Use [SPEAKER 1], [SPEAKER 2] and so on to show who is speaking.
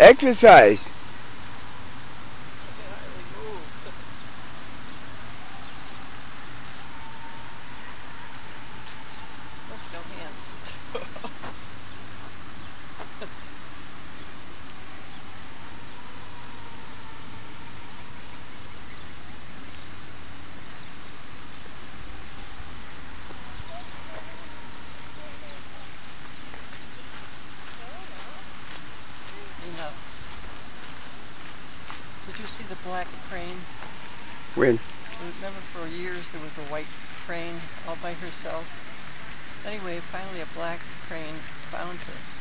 [SPEAKER 1] Exercise.
[SPEAKER 2] Look, no hands. Enough. Did you see the black crane?
[SPEAKER 1] When?
[SPEAKER 2] Remember for years there was a white crane all by herself? Anyway, finally a black crane found her.